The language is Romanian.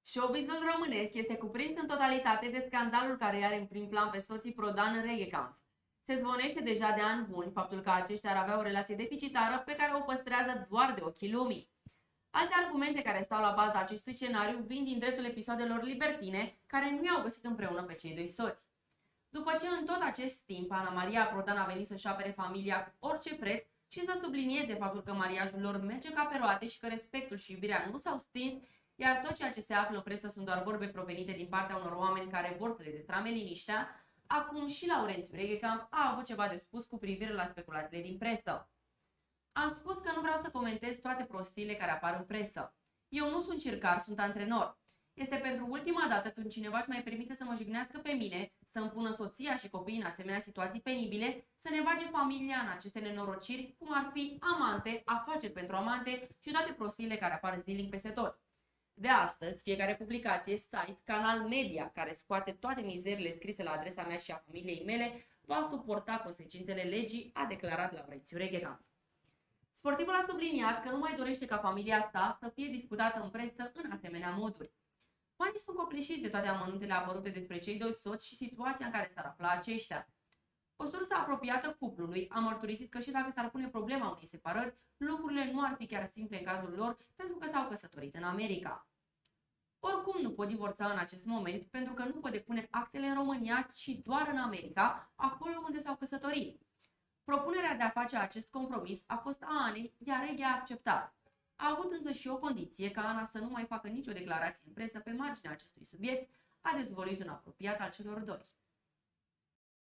Showbizul românesc este cuprins în totalitate de scandalul care are în prim plan pe soții Prodan Reghecampf. Se zvonește deja de ani buni faptul că aceștia ar avea o relație deficitară pe care o păstrează doar de ochii lumii. Alte argumente care stau la baza acestui scenariu vin din dreptul episoadelor libertine care nu i-au găsit împreună pe cei doi soți. După ce în tot acest timp Ana Maria Prodan a venit să-și apere familia cu orice preț și să sublinieze faptul că mariajul lor merge ca pe roate și că respectul și iubirea nu s-au stins, iar tot ceea ce se află în presă sunt doar vorbe provenite din partea unor oameni care vor să le destrame liniștea, acum și Laurențiu Reghecampf a avut ceva de spus cu privire la speculațiile din presă. Am spus că nu vreau să comentez toate prostiile care apar în presă. Eu nu sunt circar, sunt antrenor. Este pentru ultima dată când cineva își mai permite să mă jignească pe mine, să îmi pună soția și copiii în asemenea situații penibile, să ne bage familia în aceste nenorociri, cum ar fi amante, afaceri pentru amante și toate prostiile care apar zilnic peste tot. De astăzi, fiecare publicație, site, canal media care scoate toate mizerile scrise la adresa mea și a familiei mele va suporta consecințele legii, a declarat Laurențiu Reghecampf. Sportivul a subliniat că nu mai dorește ca familia sa să fie discutată în presă în asemenea moduri. Fanii sunt copleșiți de toate amănuntele apărute despre cei doi soți și situația în care s-ar afla aceștia. O sursă apropiată cuplului a mărturisit că și dacă s-ar pune problema unei separări, lucrurile nu ar fi chiar simple în cazul lor pentru că s-au căsătorit în America. Oricum nu pot divorța în acest moment pentru că nu pot depune actele în România, ci doar în America, acolo unde s-au căsătorit. Propunerea de a face acest compromis a fost a Anei, iar Reghe a acceptat. A avut însă și o condiție ca Ana să nu mai facă nicio declarație în presă pe marginea acestui subiect, a dezvăluit un apropiat al celor doi.